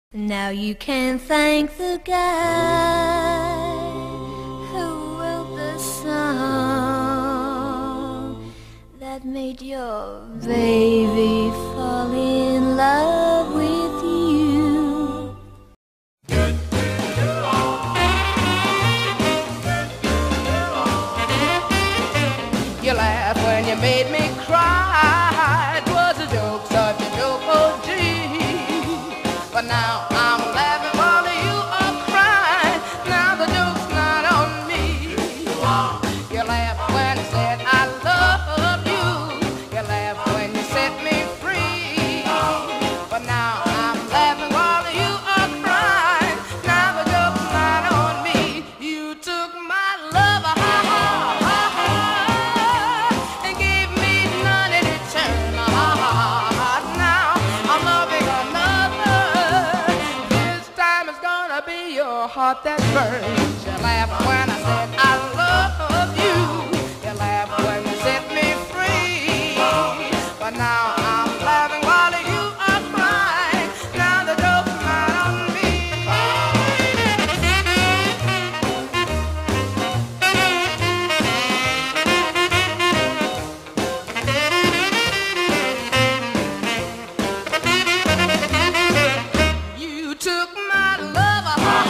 Now you can thank the guy who wrote the song that made your baby fall in love with you. You laughed when you made me cry. It was a joke, such a joke, oh gee. But now I'm laughing while you are crying. Now the joke's not on me. You laughed when I said I love you. You laughed when you set me free. But now I'm laughing while you are crying. Now the joke's not on me. You took my love, and gave me none in return. Now I'm loving another. This time it's gonna be your heart that burns. You laughed when I said I love you. You laughed when you set me free. But now I'm laughing while you are crying. Now the joke's not on me. You took my love,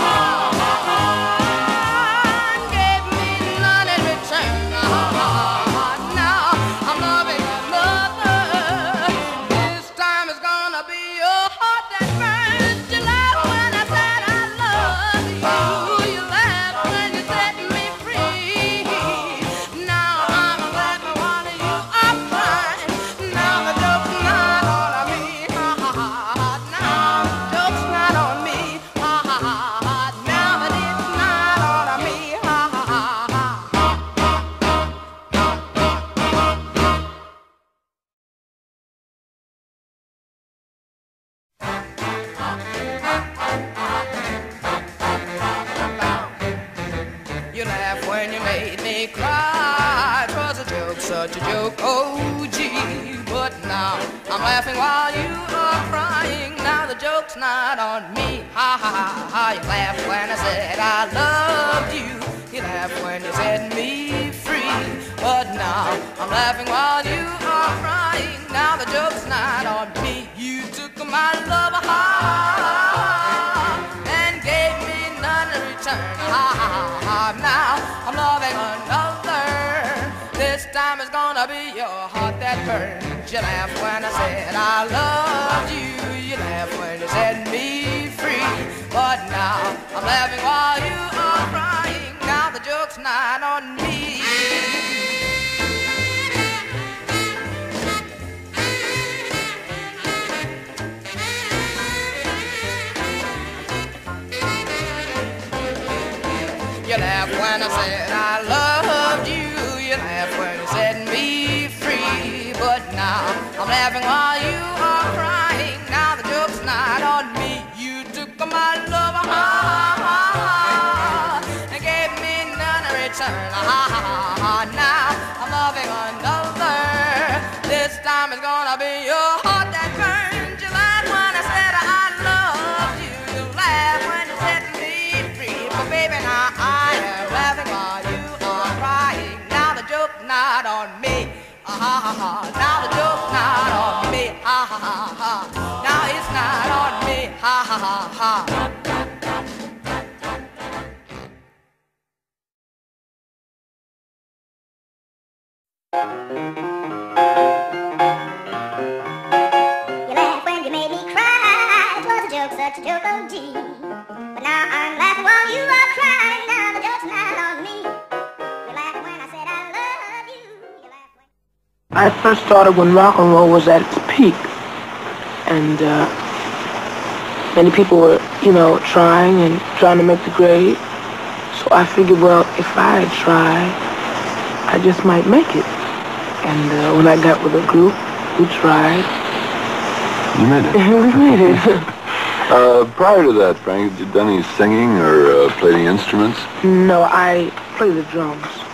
and gave me none in return. Now I'm loving another. This time it's gonna be your heart that burns. You laughed when I said I love you. You laughed when you set me free. Now I'm laughing while you are crying. Now the joke's not on me. Now the joke's not on me. Now that it's not on me. You laughed when you made me cry. It was a joke, such a joke, oh gee. But now I'm laughing while you are crying. Now the joke's not on me. Ha ha ha ha. You laughed when I said I loved you. You laughed when you set me free. But now I'm laughing while you are crying. Now the joke's not on me. You took my love and gave me none in return. Now I'm loving another. This time it's gonna be your heart that burns. You laughed when I said I loved you. You laughed when you set me free. But now I'm laughing while you are crying. Now the joke's not on me. You laughed when I said I loved you. You laughed when you set me free. But now I'm laughing while you are crying. Now the joke's not on me. You took my love and gave me none in return. Now I'm loving another. This time it's gonna be your heart that burns. You laughed when I said I loved you. You laughed when you set me free. But baby, now I am laughing while you are crying. Now the joke's not on me. Now the joke's not on me. Now it's not on me. You laughed when you made me cry. It was a joke, such a joke, oh gee. But now I'm laughing while you are crying. Now the joke's not on me. You laughed when I said I love you. You laughed when... I first started when rock and roll was at its peak, and many people were, trying to make the grade. So I figured, well, if I try, I just might make it. And when I got with a group, we tried. You made it. We made it. Prior to that, Frank, had you done any singing or played any instruments? No, I play the drums.